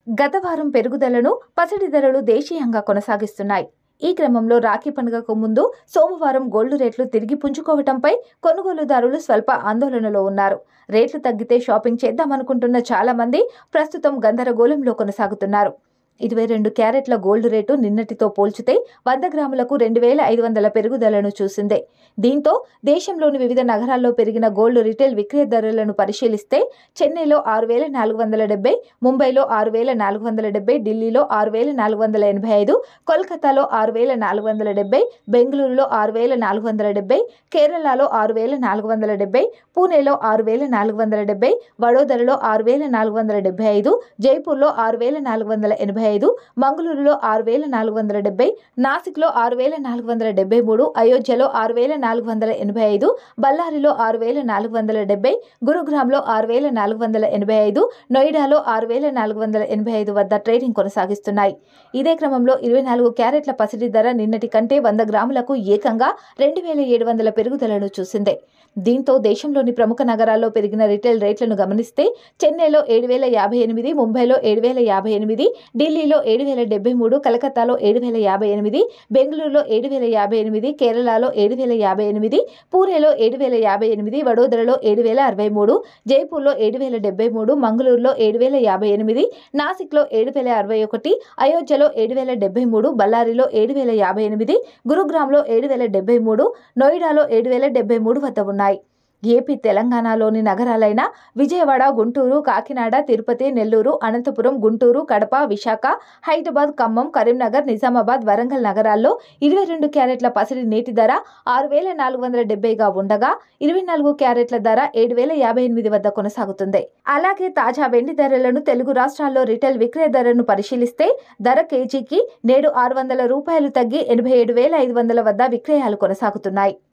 గత వారం పెరుగుదలను పసిడి ధరలు దేశీయంగా కొనసాగిస్తున్నాయి. ఈ క్రమంలో రాఖీ పండుగకు ముందు సోమవారం గోల్డ్ రేట్లు తిరిగి పుంజుకోవడంపై కొనుగోలుదారులు స్వల్ప ఆందోళనలో ఉన్నారు. రేట్లు తగ్గితే షాపింగ్ చేద్దామనుకుంటున్న చాలా మంది ప్రస్తుతం గందరగోళంలో కొనసాగుతున్నారు. 22 క్యారెట్ల గోల్డ్ రేటు నిన్నటితో పోల్చితే 100 గ్రాములకు 2,500 పెరుగుదలను చూసింది. దీంతో దేశంలోని వివిధ నగరాల్లో పెరిగిన గోల్డ్ రిటైల్ విక్రయ ధరలను పరిశీలిస్తే చెన్నైలో 6,470, ముంబైలో 6,470, ఢిల్లీలో 6,485, కోల్కతాలో 6,470, బెంగళూరులో 6,470, కేరళలో 6,470, పూణేలో 6,470, వడోదరలో 6,475, జైపూర్లో 6,485, మంగళూరులో 6,470, నాసిక్లో 6,473, అయోధ్యలో 6,485, బళ్ళారిలో 6,470, గురుగ్రామ్లో 6,485, నోయిడాలో 6,485 వద్ద ట్రేడింగ్ కొనసాగిస్తున్నాయి. ఇదే క్రమంలో 24 క్యారెట్ల పసిడి ధర నిన్నటి కంటే 100 గ్రాములకు ఏకంగా 2,700 పెరుగుదలను చూసింది. దీంతో దేశంలోని ప్రముఖ నగరాల్లో పెరిగిన రిటైల్ రేట్లను గమనిస్తే చెన్నైలో 7,058, ముంబైలో 7,058, ఢిల్లీలో 7,073, కలకత్తాలో 7,058, బెంగళూరులో 7,058, కేరళలో 7,058, పూణేలో 7,058, వడోదరలో 7,063, జైపూర్లో 7,073, మంగళూరులో 7,058, నాసిక్లో 7,061, అయోధ్యలో 7,073, బళ్ళారిలో 7,058, గురుగ్రామ్లో 7,073, నోయిడాలో 7,073 వద్ద ఉన్నాయి. ఏపీ, తెలంగాణలోని నగరాలైన విజయవాడ, గుంటూరు, కాకినాడ, తిరుపతి, నెల్లూరు, అనంతపురం, గుంటూరు, కడప, విశాఖ, హైదరాబాద్, ఖమ్మం, కరీంనగర్, నిజామాబాద్, వరంగల్ నగరాల్లో 22 క్యారెట్ల పసిడి నేటి ధర 6,470గా ఉండగా 24 క్యారెట్ల ధర 7,058 వద్ద కొనసాగుతుంది. అలాగే తాజా వెండి ధరలను తెలుగు రాష్ట్రాల్లో రిటైల్ విక్రయ ధరను పరిశీలిస్తే ధర కేజీకి నేడు 600 రూపాయలు తగ్గి 87,500 వద్ద విక్రయాలు కొనసాగుతున్నాయి.